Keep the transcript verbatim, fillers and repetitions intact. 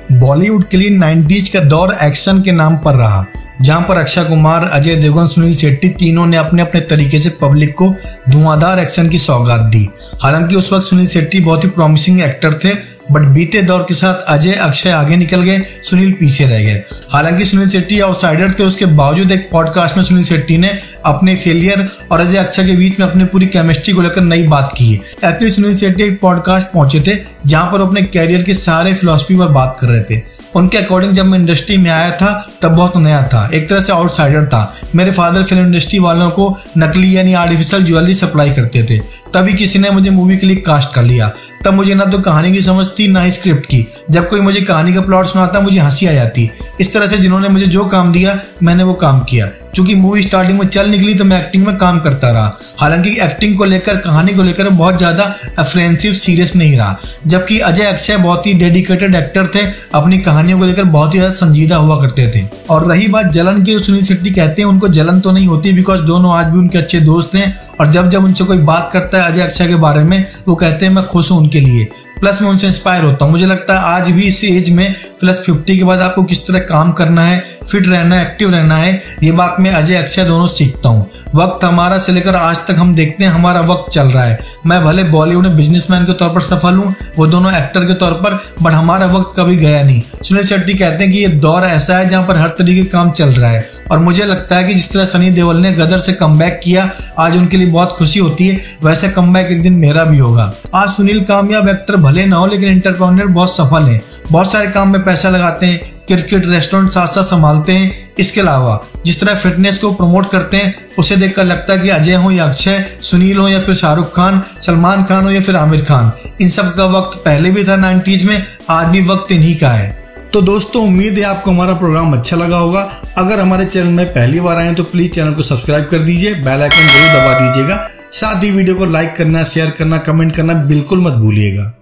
बॉलीवुड के लिए नाइंटीज़ का दौर एक्शन के नाम पर रहा, जहां पर अक्षय कुमार, अजय देवगन, सुनील शेट्टी तीनों ने अपने अपने तरीके से पब्लिक को धुआंधार एक्शन की सौगात दी। हालांकि उस वक्त सुनील शेट्टी बहुत ही प्रॉमिसिंग एक्टर थे, बट बीते दौर के साथ अजय अक्षय आगे निकल गए, सुनील पीछे रह गए। हालांकि सुनील शेट्टी आउटसाइडर थे, उसके बावजूद एक पॉडकास्ट में सुनील शेट्टी ने अपने फेलियर और अजय अक्षय के बीच में अपनी पूरी केमिस्ट्री को लेकर नई बात की है। एक्चुअली सुनील शेट्टी एक पॉडकास्ट पहुंचे थे जहां पर अपने कैरियर के सारे फिलॉसफी पर बात कर रहे थे। उनके अकॉर्डिंग जब मैं इंडस्ट्री में आया था तब बहुत नया था, एक तरह से आउटसाइडर था। मेरे फादर फिल्म इंडस्ट्री वालों को नकली यानी आर्टिफिशियल ज्वेलरी सप्लाई करते थे, तभी किसी ने मुझे मूवी के लिए कास्ट कर लिया। तब मुझे ना तो कहानी की समझ थी ना ही स्क्रिप्ट की। जब कोई मुझे कहानी का प्लॉट सुनाता मुझे हंसी आ जाती। इस तरह से जिन्होंने मुझे जो काम दिया मैंने वो काम किया। चूंकि मूवी स्टार्टिंग में चल निकली तो मैं एक्टिंग में काम करता रहा। हालांकि एक्टिंग को लेकर, कहानी को लेकर बहुत ज्यादा अफ्रेंसिव सीरियस नहीं रहा। जबकि अजय अक्षय बहुत ही डेडिकेटेड एक्टर थे, अपनी कहानियों को लेकर बहुत ही ज्यादा संजीदा हुआ करते थे। और रही बात जलन की, जो सुनील शेट्टी कहते हैं उनको जलन तो नहीं होती, बिकॉज दोनों आज भी उनके अच्छे दोस्त हैं। और जब जब उनसे कोई बात करता है अजय अक्षय के बारे में, वो कहते हैं मैं खुश हूं उनके लिए, प्लस मैं उनसे इंस्पायर होता हूं। मुझे लगता है आज भी इस एज में प्लस फिफ्टी के बाद आपको किस तरह काम करना है, फिट रहना है, एक्टिव रहना है, ये बात मैं अजय अक्षय दोनों सीखता हूं। वक्त हमारा से लेकर आज तक हम देखते हैं हमारा वक्त चल रहा है। मैं भले बॉलीवुड में बिजनेसमैन के तौर पर सफल हूं, वो दोनों एक्टर के तौर पर, बट हमारा वक्त कभी गया नहीं। सुनील शेट्टी कहते हैं कि ये दौर ऐसा है जहां पर हर तरीके का काम चल रहा है। और मुझे लगता है कि जिस तरह सनी देओल ने गदर से कमबैक किया, आज उनके लिए बहुत खुशी होती है, वैसे कमबैक एक दिन मेरा भी होगा। आज सुनील कामयाब एक्टर भले ना हो, लेकिन एंटरप्रेन्योर बहुत सफल है। बहुत सारे काम में पैसा लगाते हैं, क्रिकेट, रेस्टोरेंट साथ साथ संभालते हैं। इसके अलावा जिस तरह फिटनेस को प्रमोट करते हैं, उसे देखकर लगता है कि अजय हो या अक्षय, सुनील हो या फिर शाहरुख खान, सलमान खान हो या फिर आमिर खान, इन सब का वक्त पहले भी था नाइंटीज़ में, आज भी वक्त इन्हीं का है। तो दोस्तों, उम्मीद है आपको हमारा प्रोग्राम अच्छा लगा होगा। अगर हमारे चैनल में पहली बार आए तो प्लीज चैनल को सब्सक्राइब कर दीजिए, बेल आइकन जरूर दबा दीजिएगा। साथ ही वीडियो को लाइक करना, शेयर करना, कमेंट करना बिल्कुल मत भूलिएगा।